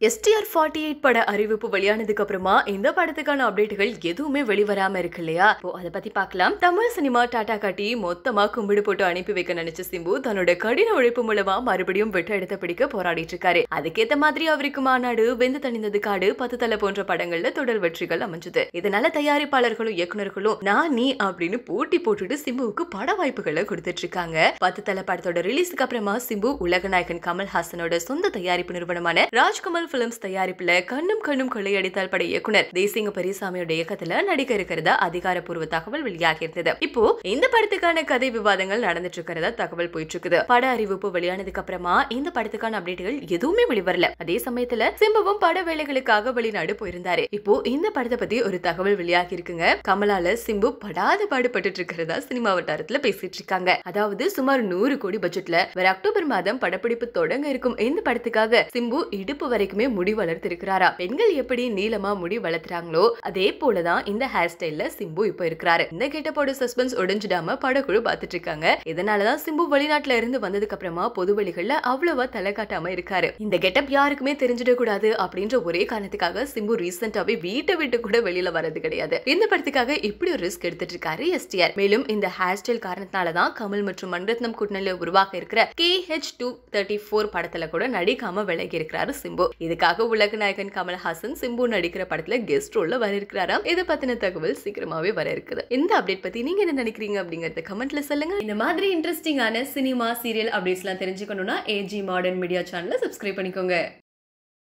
STR 48 பட அறிவிப்பு வெளியானதுக்கு அப்புறமா இந்த படத்துக்கான அப்டேட்டுகள் எதுவுமே வெளிவராம இருக்கு இல்லையா? அத பத்தி பார்க்கலாம். தமிழ் சினிமா டாடா காட்டி மொத்தமா கும்பிடு போட்டு அனுப்பி வைக்க நினைச்ச சிம்பு தன்னோட கடின உழைப்பு மூலமா மறுபடியும் வெட்ட எடுத்த பிடிக்க போராடிட்டு இருக்காரு. அதுக்கேத்த மாதிரி அவருக்கு மாநாடு, வெந்து தணிந்தது காடு, 10 தலை போன்ற படங்கள்ல தொடர் வெற்றிகள் அமைஞ்சது. இதனால தயாரிப்பாளர்களும் இயக்குநர்களும் நான் நீ அப்படின்னு போட்டி போட்டுட்டு சிம்புவுக்கு பட வாய்ப்புகளை கொடுத்துட்டு இருக்காங்க. 10 தலை படத்தோட ரிலீஸுக்கு அப்புறமா சிம்பு உலகநாயகன் கமல்ஹாசனோட சொந்த தயாரிப்பு நிறுவனமான கமல் பிலிம்ஸ் தயாரிப்புல கண்ணும் கொள்ளையடித்தால் பட இயக்குனர் தேசிங்க பெரியசாமியோட இயக்கத்துல நடிக்க இருக்கிறதா அதிகாரப்பூர்வ தகவல் வெளியாகி இருந்தது. இப்போ இந்த படத்துக்கான கதை விவாதங்கள் நடந்துட்டு இருக்கிறதா தகவல் போயிட்டு இருக்குது. பட அறிவிப்பு வெளியானதுக்கு அப்புறமா இந்த படத்துக்கான அப்டேட்டுகள் எதுவுமே வெளிவரல. அதே சமயத்துல சிம்புவும் பட வேலைகளுக்காக வெளிநாடு போயிருந்தாரு. இப்போ இந்த படத்தை பத்தி ஒரு தகவல் வெளியாகி இருக்குங்க. கமலால சிம்பு படாத பாடுபட்டு இருக்கிறதா சினிமா வட்டாரத்துல பேசிட்டு இருக்காங்க. அதாவது சுமார் 100 கோடி பட்ஜெட்ல வர அக்டோபர் மாதம் படப்பிடிப்பு தொடங்க இருக்கும் இந்த படத்துக்காக சிம்பு இடுப்பு வரைக்குமே முடி வளர்த்திருக்கிறாரா. பெண்கள் எப்படி நீளமா முடி வளர்த்துறாங்களோ அதே போலதான் இந்த ஹேர் ஸ்டைல்ல சிம்பு இப்ப இருக்கிறாரு. இந்த கெட்டப்போட சஸ்பென்ஸ் உடைஞ்சிடாம படக்குழு பாத்துட்டு இருக்காங்க. இதனாலதான் சிம்பு வெளிநாட்டுல இருந்து வந்ததுக்கு அப்புறமா பொது வெளிகள்ல அவ்வளவா தலை காட்டாம இருக்காரு. இந்த கெட்டப் யாருக்குமே தெரிஞ்சிட கூடாது அப்படின்ற ஒரே காரணத்துக்காக சிம்பு ரீசெண்டாவே வீட்டை விட்டு கூட வெளியில வரது கிடையாது. இந்த படத்துக்காக இப்படி ஒரு ரிஸ்க் எடுத்துட்டு இருக்காரு STR. மேலும் இந்த ஹேர் ஸ்டைல் காரணத்தினாலதான் கமல் மற்றும் மணிரத்னம் கூட்டணியில உருவாக இருக்கிற KH234 படத்துல கூட நடிக்காம விலகி இருக்கிறாரு சிம்பு. இதுக்காக உலகநாயகன் கமல்ஹாசன் சிம்பு நடிக்கிற படத்துல கெஸ்ட் ரோல்ல வர இருக்கிறாராம். இத பத்தின தகவல் சீக்கிரமாவே வர இருக்குது. இந்த அப்டேட் பத்தி நீங்க என்ன நினைக்கிறீங்க அப்படிங்கறத கமெண்ட்ல சொல்லுங்க. இந்த மாதிரி இன்ட்ரெஸ்டிங்கான சினிமா, சீரியல் அப்டேட்ஸ்லாம் தெரிஞ்சுக்கணும்னா AG மாடர்ன் மீடியா சேனலை சப்ஸ்கிரைப் பண்ணிக்கோங்க.